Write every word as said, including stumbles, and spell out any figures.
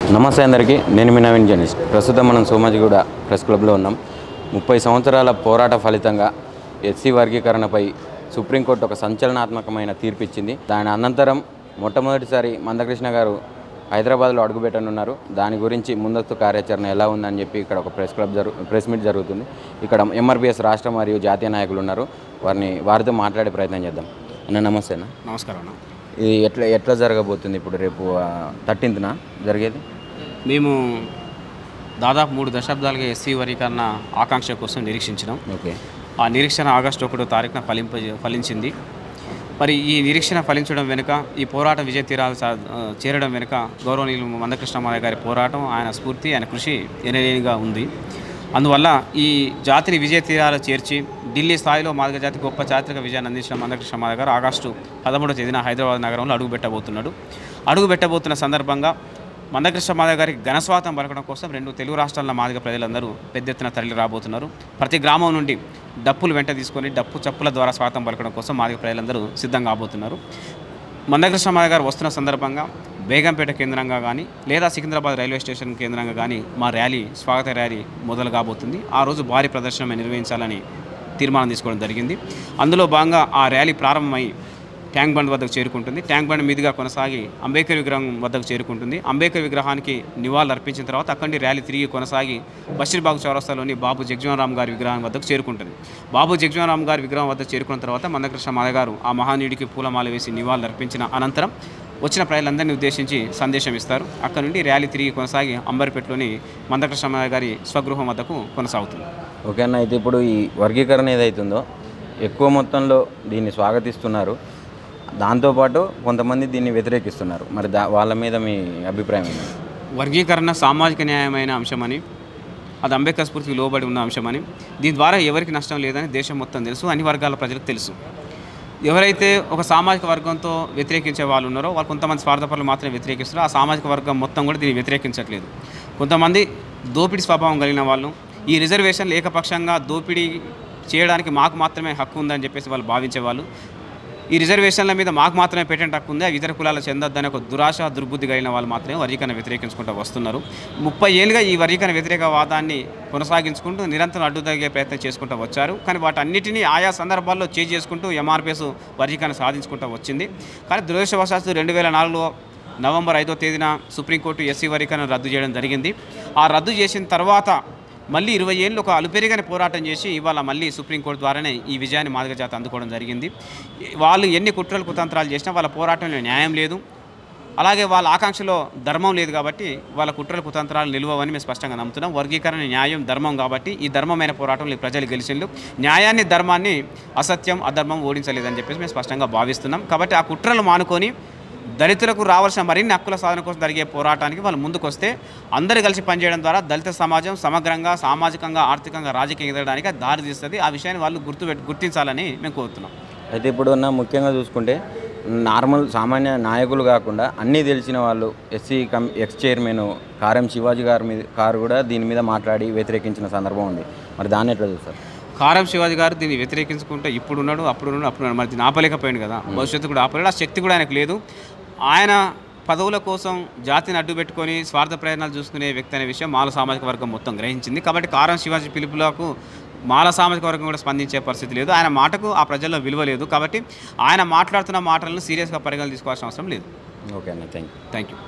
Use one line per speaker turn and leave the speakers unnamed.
నమస్తే అందరికీ, నేను మీ నవీన్ జర్నలిస్ట్. ప్రస్తుతం మనం సోమాజిగూడ ప్రెస్ క్లబ్లో ఉన్నాం. ముప్పై సంవత్సరాల పోరాట ఫలితంగా ఎస్సీ వర్గీకరణపై సుప్రీంకోర్టు ఒక సంచలనాత్మకమైన తీర్పు ఇచ్చింది. దాని అనంతరం మొట్టమొదటిసారి మందకృష్ణ గారు హైదరాబాద్లో అడుగుపెట్టనున్నారు. దాని గురించి ముందస్తు కార్యాచరణ ఎలా ఉందని చెప్పి ఇక్కడ ఒక ప్రెస్ క్లబ్ జరు ప్రెస్ మీట్ జరుగుతుంది. ఇక్కడ ఎంఆర్పిఎస్ రాష్ట్ర మరియు జాతీయ నాయకులు ఉన్నారు. వారిని వారితో మాట్లాడే ప్రయత్నం చేద్దాం. అన్న నమస్తే అన్న.
నమస్కారం అన్న.
ఇది ఎట్లా ఎట్లా జరగబోతుంది? ఇప్పుడు రేపు థర్టీన్త్న జరిగేది.
మేము దాదాపు మూడు దశాబ్దాలుగా ఎస్సీ వర్గీకరణ ఆకాంక్ష కోసం నిరీక్షించినాం.
ఓకే.
ఆ నిరీక్షణ ఆగస్టు ఒకటో తారీఖున ఫలింప ఫలించింది. మరి ఈ నిరీక్షణ ఫలించడం వెనుక, ఈ పోరాటం విజయ తీరాలు చేరడం వెనుక గౌరవనీయులు మందకృష్ణ మాదిగ గారి పోరాటం, ఆయన స్ఫూర్తి, ఆయన కృషి ఎనలేనిగా ఉంది. అందువల్ల ఈ జాతిని విజయ తీరాలు చేర్చి ఢిల్లీ స్థాయిలో మాదిగ జాతి గొప్ప చారిత్రక విజయాన్ని అందించిన మందకృష్ణ మాదిగ గారు ఆగస్టు పదమూడవ తేదీన హైదరాబాద్ నగరంలో అడుగుపెట్టబోతున్నాడు. అడుగుపెట్టబోతున్న సందర్భంగా మందకృష్ణ మాదిగ గారికి ఘనస్వాగతం పలకడం కోసం రెండు తెలుగు రాష్ట్రాల మాదిగ ప్రజలందరూ పెద్ద ఎత్తున తరలి రాబోతున్నారు. ప్రతి గ్రామం నుండి డప్పులు వెంట తీసుకొని డప్పు చప్పుల ద్వారా స్వాగతం పలకడం కోసం మాదిగ ప్రజలందరూ సిద్ధంగా కాబోతున్నారు. మందకృష్ణ మాదిగ గారు వస్తున్న సందర్భంగా బేగంపేట కేంద్రంగా కానీ లేదా సికింద్రాబాద్ రైల్వే స్టేషన్ కేంద్రంగా కానీ మా ర్యాలీ, స్వాగత ర్యాలీ మొదలు కాబోతుంది. ఆ రోజు భారీ ప్రదర్శన నిర్వహించాలని తీర్మానం తీసుకోవడం జరిగింది. అందులో భాగంగా ఆ ర్యాలీ ప్రారంభమై ట్యాంక్ బండ్ వద్దకు చేరుకుంటుంది. ట్యాంక్ బండ్ మీదుగా కొనసాగి అంబేద్కర్ విగ్రహం వద్దకు చేరుకుంటుంది. అంబేద్కర్ విగ్రహానికి నివాళులు అర్పించిన తర్వాత అక్కడి ర్యాలీ తిరిగి కొనసాగి బషీర్బాగ్ చౌరస్తాలోని బాబు జగజ్జీవనరామ్ గారి విగ్రహం వద్దకు చేరుకుంటుంది. బాబు జగజ్జీవనరామ్ గారి విగ్రహం వద్దకు చేరుకున్న తర్వాత మందకృష్ణ మాదిగ గారు ఆ మహానీయుడికి పూలమాల వేసి నివాళులు అర్పించిన అనంతరం వచ్చిన ప్రజలందరినీ ఉద్దేశించి సందేశం ఇస్తారు. అక్కడ నుండి ర్యాలీ తిరిగి కొనసాగి అంబర్పేటలోని మందకృష్ణ మాదిగ గారి స్వగృహం వద్దకు కొనసాగుతుంది.
ఓకే అన్న. అయితే ఇప్పుడు ఈ వర్గీకరణ ఏదైతుందో ఎక్కువ మొత్తంలో దీన్ని స్వాగతిస్తున్నారు, దాంతోపాటు కొంతమంది దీన్ని వ్యతిరేకిస్తున్నారు. మరి దా వాళ్ళ మీద మీ అభిప్రాయం ఏంటి?
వర్గీకరణ సామాజిక న్యాయమైన అంశమని, అది అంబేద్కర్ స్ఫూర్తికి లోబడి ఉన్న అంశమని, దీని ద్వారా ఎవరికి నష్టం లేదని దేశం మొత్తం తెలుసు, అన్ని వర్గాల ప్రజలకు తెలుసు. ఎవరైతే ఒక సామాజిక వర్గంతో వ్యతిరేకించే వాళ్ళు ఉన్నారో వాళ్ళు కొంతమంది స్వార్థపరులు మాత్రమే వ్యతిరేకిస్తారో, ఆ సామాజిక వర్గం మొత్తం కూడా దీన్ని వ్యతిరేకించట్లేదు. కొంతమంది దోపిడీ స్వభావం కలిగిన వాళ్ళు ఈ రిజర్వేషన్లు ఏకపక్షంగా దోపిడీ చేయడానికి మాకు మాత్రమే హక్కు ఉందని చెప్పేసి వాళ్ళు భావించేవాళ్ళు. ఈ రిజర్వేషన్ల మీద మాకు మాత్రమే పేటెంట్ హక్కు ఉంది, ఇతర కులాల చెందొద్దనే ఒక దురాశ, దుర్బుద్ధి కలిగిన వాళ్ళు మాత్రమే వర్గీకరణ వ్యతిరేకించుకుంటూ వస్తున్నారు. ముప్పై ఏళ్ళుగా ఈ వర్గీకరణ వ్యతిరేక వాదాన్ని కొనసాగించుకుంటూ నిరంతరం అడ్డుతగ్గే ప్రయత్నం చేసుకుంటూ వచ్చారు. కానీ వాటన్నిటినీ ఆయా సందర్భాల్లో చేంజ్ చేసుకుంటూ ఎంఆర్పిఎస్ వర్గీకరణ సాధించుకుంటూ వచ్చింది. కానీ దురదృష్టవశాత్తు రెండు వేల నాలుగులో నవంబర్ ఐదో తేదీన సుప్రీంకోర్టు ఎస్సీ వర్గీకరణ రద్దు చేయడం జరిగింది. ఆ రద్దు చేసిన తర్వాత మళ్ళీ ఇరవై ఏళ్ళు ఒక అలుపెరిగని పోరాటం చేసి ఇవాళ మళ్ళీ సుప్రీంకోర్టు ద్వారానే ఈ విజయాన్ని మాదిగ జాతి అందుకోవడం జరిగింది. వాళ్ళు ఎన్ని కుట్రలు కుతంత్రాలు చేసినా వాళ్ళ పోరాటంలో న్యాయం లేదు, అలాగే వాళ్ళ ఆకాంక్షలో ధర్మం లేదు. కాబట్టి వాళ్ళ కుట్రలు కుతంత్రాలు నిలువవని మేము స్పష్టంగా నమ్ముతున్నాం. వర్గీకరణ న్యాయం, ధర్మం కాబట్టి ఈ ధర్మమైన పోరాటంలో ప్రజలు గెలిచిండ్రు. న్యాయాన్ని, ధర్మాన్ని అసత్యం, అధర్మం ఓడించలేదని చెప్పేసి మేము స్పష్టంగా భావిస్తున్నాం. కాబట్టి ఆ కుట్రలు మానుకొని దళితులకు రావాల్సిన మరిన్ని హక్కుల సాధన కోసం జరిగే పోరాటానికి వాళ్ళు ముందుకు వస్తే అందరూ కలిసి పనిచేయడం ద్వారా దళిత సమాజం సమగ్రంగా, సామాజికంగా, ఆర్థికంగా, రాజకీయంగా ఎదగడానికి దారి తీస్తుంది. ఆ విషయాన్ని వాళ్ళు గుర్తు గుర్తించాలని మేము కోరుతున్నాం.
అయితే ఇప్పుడు ఉన్న ముఖ్యంగా చూసుకుంటే నార్మల్ సామాన్య నాయకులు కాకుండా అన్నీ తెలిసిన వాళ్ళు, ఎస్సీ కమ్ ఎక్స్ చైర్మన్ కారం శివాజీ గారి మీద కారు కూడా దీని మీద మాట్లాడి వ్యతిరేకించిన సందర్భం ఉంది. మరి దాన్ని ఎట్లా చూస్తారు?
కారం శివాజీ గారు దీన్ని వ్యతిరేకించుకుంటే ఇప్పుడు ఉన్నాడు, అప్పుడు ఉన్నాడు, అప్పుడు ఉన్నాడు. మరి దీన్ని ఆపలేకపోయాడు కదా, భవిష్యత్తు కూడా ఆపలేడు. ఆ శక్తి కూడా ఆయనకు లేదు. ఆయన పదవుల కోసం జాతిని అడ్డు పెట్టుకొని స్వార్థ ప్రయత్నాలు చూసుకునే వ్యక్తి అనే విషయం మాల సామాజిక వర్గం మొత్తం గ్రహించింది. కాబట్టి కారం శివాజీ పిలుపులకు మాల సామాజిక వర్గం కూడా స్పందించే పరిస్థితి లేదు. ఆయన మాటకు ఆ ప్రజల్లో విలువ లేదు. కాబట్టి ఆయన మాట్లాడుతున్న మాటలను సీరియస్గా పరిగణన తీసుకోవాల్సిన అవసరం లేదు.
ఓకే అన్న, థ్యాంక్ యూ
థ్యాంక్ యూ